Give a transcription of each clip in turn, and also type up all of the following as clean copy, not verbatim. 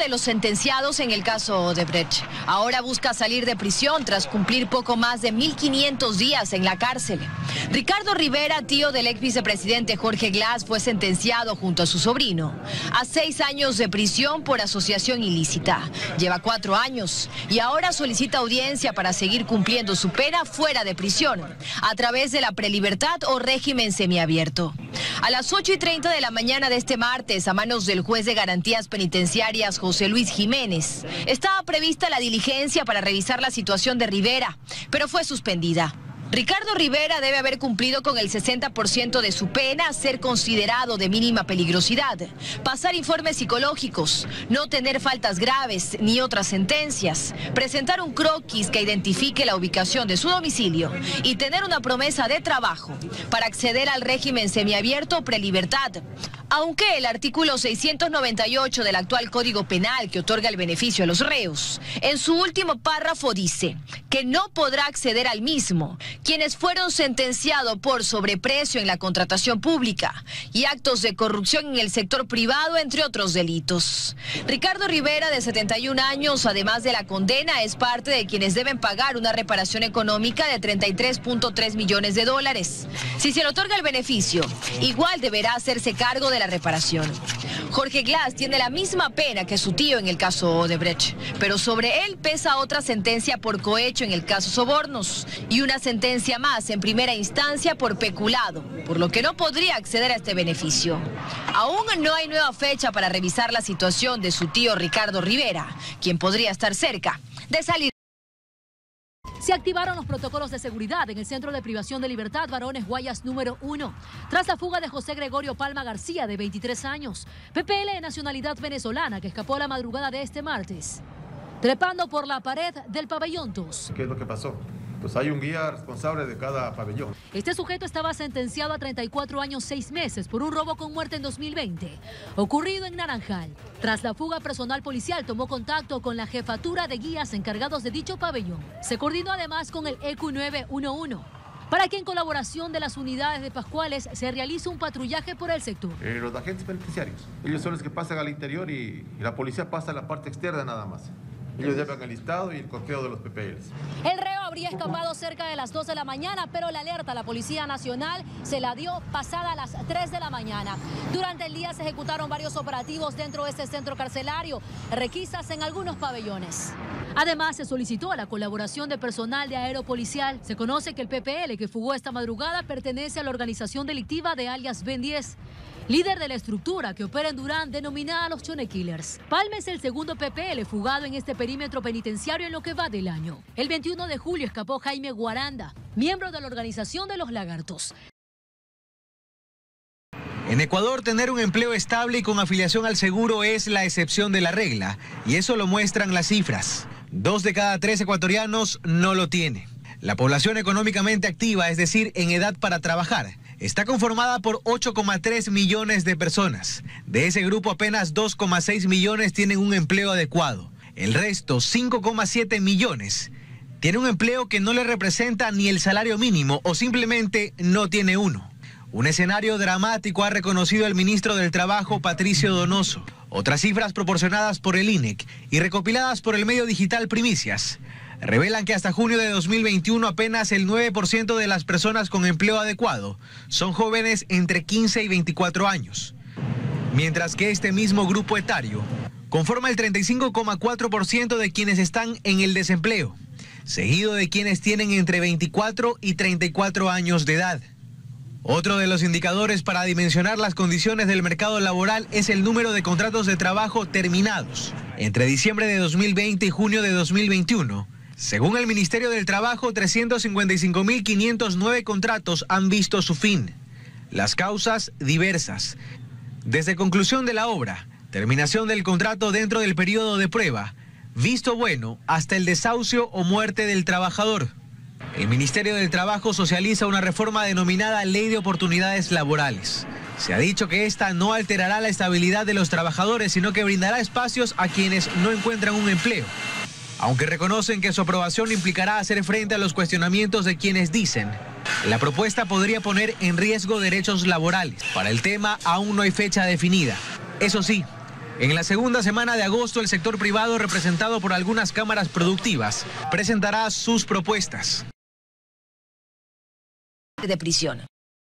de los sentenciados en el caso Odebrecht. Ahora busca salir de prisión tras cumplir poco más de 1.500 días en la cárcel. Ricardo Rivera, tío del ex vicepresidente Jorge Glass, fue sentenciado junto a su sobrino a 6 años de prisión por asociación ilícita. Lleva 4 años y ahora solicita audiencia para seguir cumpliendo su pena fuera de prisión, a través de la prelibertad o régimen semiabierto. A las 8:30 de la mañana de este martes, a manos del juez de garantías penitenciarias José Luis Jiménez, estaba prevista la diligencia para revisar la situación de Rivera, pero fue suspendida. Ricardo Rivera debe haber cumplido con el 60% de su pena, ser considerado de mínima peligrosidad, pasar informes psicológicos, no tener faltas graves ni otras sentencias, presentar un croquis que identifique la ubicación de su domicilio y tener una promesa de trabajo para acceder al régimen semiabierto o prelibertad. Aunque el artículo 698 del actual Código Penal, que otorga el beneficio a los reos, en su último párrafo dice que no podrá acceder al mismo quienes fueron sentenciados por sobreprecio en la contratación pública y actos de corrupción en el sector privado, entre otros delitos. Ricardo Rivera, de 71 años, además de la condena, es parte de quienes deben pagar una reparación económica de $33.3 millones. Si se le otorga el beneficio, igual deberá hacerse cargo de la reparación. Jorge Glass tiene la misma pena que su tío en el caso Odebrecht, pero sobre él pesa otra sentencia por cohecho en el caso Sobornos y una sentencia más en primera instancia por peculado, por lo que no podría acceder a este beneficio. Aún no hay nueva fecha para revisar la situación de su tío Ricardo Rivera, quien podría estar cerca de salir. Se activaron los protocolos de seguridad en el Centro de Privación de Libertad Barones Guayas número 1, tras la fuga de José Gregorio Palma García, de 23 años, PPL de nacionalidad venezolana, que escapó la madrugada de este martes, trepando por la pared del pabellón 2. ¿Qué es lo que pasó? Pues hay un guía responsable de cada pabellón. Este sujeto estaba sentenciado a 34 años 6 meses por un robo con muerte en 2020, ocurrido en Naranjal. Tras la fuga, personal policial tomó contacto con la jefatura de guías encargados de dicho pabellón. Se coordinó además con el EQ 911, para que en colaboración de las unidades de Pascuales se realice un patrullaje por el sector. Los agentes penitenciarios, ellos son los que pasan al interior y la policía pasa a la parte externa nada más. Ellos llevan el listado y el conteo de los PPLs. El reo habría escapado cerca de las 2 de la mañana, pero la alerta a la Policía Nacional se la dio pasada las 3 de la mañana. Durante el día se ejecutaron varios operativos dentro de este centro carcelario, requisas en algunos pabellones. Además, se solicitó la colaboración de personal de aeropolicial. Se conoce que el PPL que fugó esta madrugada pertenece a la organización delictiva de alias Ben 10. Líder de la estructura que opera en Durán, denominada los Chone Killers. Palma es el segundo PPL fugado en este perímetro penitenciario en lo que va del año. El 21 de julio escapó Jaime Guaranda, miembro de la organización de los Lagartos. En Ecuador, tener un empleo estable y con afiliación al seguro es la excepción de la regla, y eso lo muestran las cifras. 2 de cada 3 ecuatorianos no lo tiene. La población económicamente activa, es decir, en edad para trabajar, está conformada por 8,3 millones de personas. De ese grupo, apenas 2,6 millones tienen un empleo adecuado. El resto, 5,7 millones, tiene un empleo que no le representa ni el salario mínimo o simplemente no tiene uno. Un escenario dramático ha reconocido el ministro del Trabajo, Patricio Donoso. Otras cifras proporcionadas por el INEC y recopiladas por el medio digital Primicias revelan que hasta junio de 2021 apenas el 9% de las personas con empleo adecuado son jóvenes entre 15 y 24 años, mientras que este mismo grupo etario conforma el 35,4% de quienes están en el desempleo, seguido de quienes tienen entre 24 y 34 años de edad. Otro de los indicadores para dimensionar las condiciones del mercado laboral es el número de contratos de trabajo terminados. Entre diciembre de 2020 y junio de 2021, según el Ministerio del Trabajo, 355.509 contratos han visto su fin. Las causas diversas. Desde conclusión de la obra, terminación del contrato dentro del periodo de prueba, visto bueno, hasta el desahucio o muerte del trabajador. El Ministerio del Trabajo socializa una reforma denominada Ley de Oportunidades Laborales. Se ha dicho que esta no alterará la estabilidad de los trabajadores, sino que brindará espacios a quienes no encuentran un empleo. Aunque reconocen que su aprobación implicará hacer frente a los cuestionamientos de quienes dicen la propuesta podría poner en riesgo derechos laborales. Para el tema aún no hay fecha definida. Eso sí, En la segunda semana de agosto, el sector privado, representado por algunas cámaras productivas, presentará sus propuestas. De prisión.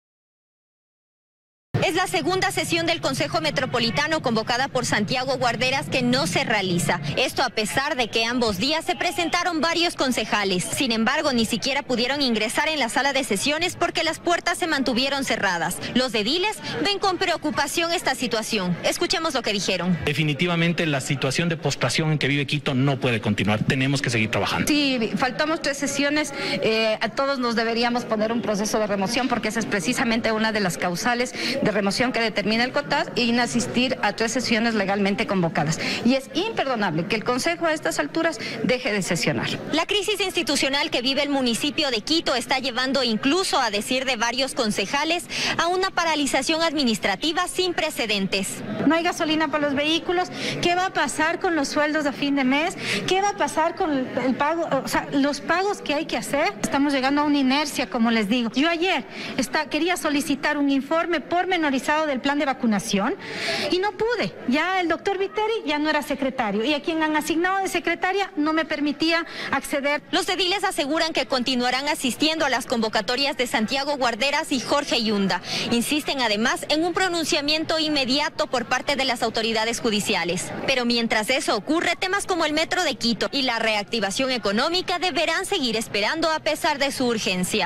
Es la segunda sesión del Consejo Metropolitano convocada por Santiago Guarderas que no se realiza. Esto a pesar de que ambos días se presentaron varios concejales. Sin embargo, ni siquiera pudieron ingresar en la sala de sesiones porque las puertas se mantuvieron cerradas. Los ediles ven con preocupación esta situación. Escuchemos lo que dijeron. Definitivamente la situación de postración en que vive Quito no puede continuar. Tenemos que seguir trabajando. Sí, faltamos 3 sesiones. A todos nos deberíamos poner un proceso de remoción porque esa es precisamente una de las causales de remoción que determina el COTAD y no asistir a 3 sesiones legalmente convocadas. Y es imperdonable que el Consejo a estas alturas deje de sesionar. La crisis institucional que vive el municipio de Quito está llevando incluso, a decir de varios concejales, a una paralización administrativa sin precedentes. No hay gasolina para los vehículos. ¿Qué va a pasar con los sueldos a fin de mes? ¿Qué va a pasar con el pago? O sea, los pagos que hay que hacer. Estamos llegando a una inercia, como les digo. Yo ayer quería solicitar un informe pormenorizado del plan de vacunación y no pude. Ya el doctor Viteri ya no era secretario y a quien han asignado de secretaria no me permitía acceder. Los ediles aseguran que continuarán asistiendo a las convocatorias de Santiago Guarderas y Jorge Yunda. Insisten además en un pronunciamiento inmediato por parte de las autoridades judiciales. Pero mientras eso ocurre, temas como el metro de Quito y la reactivación económica deberán seguir esperando a pesar de su urgencia.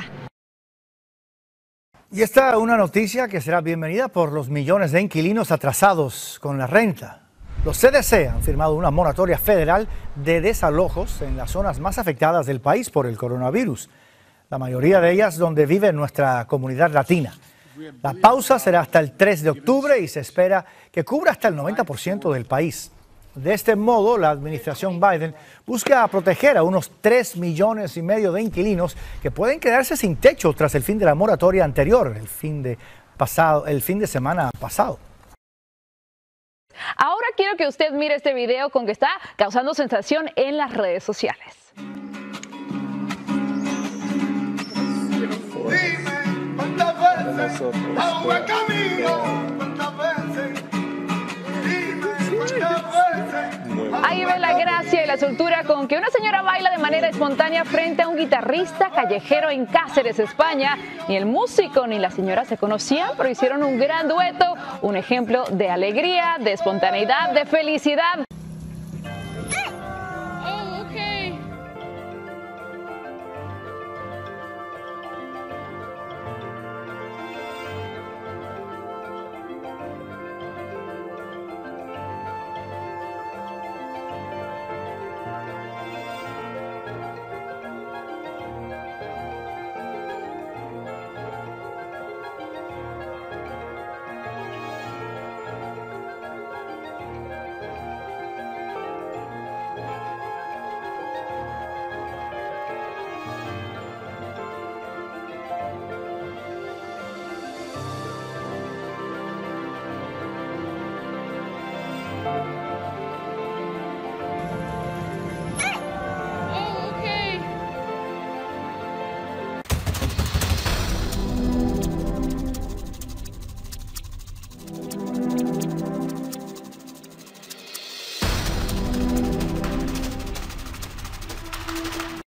Y esta es una noticia que será bienvenida por los millones de inquilinos atrasados con la renta. Los CDC han firmado una moratoria federal de desalojos en las zonas más afectadas del país por el coronavirus, la mayoría de ellas donde vive nuestra comunidad latina. La pausa será hasta el 3 de octubre y se espera que cubra hasta el 90% del país. De este modo, la administración Biden busca proteger a unos 3,5 millones de inquilinos que pueden quedarse sin techo tras el fin de la moratoria anterior, el fin de semana pasado. Ahora quiero que usted mire este video con que está causando sensación en las redes sociales. Dime cuántas veces aún he camino, cuántas veces. Ahí ve la gracia y la soltura con que una señora baila de manera espontánea frente a un guitarrista callejero en Cáceres, España. Ni el músico ni la señora se conocían, pero hicieron un gran dueto, un ejemplo de alegría, de espontaneidad, de felicidad.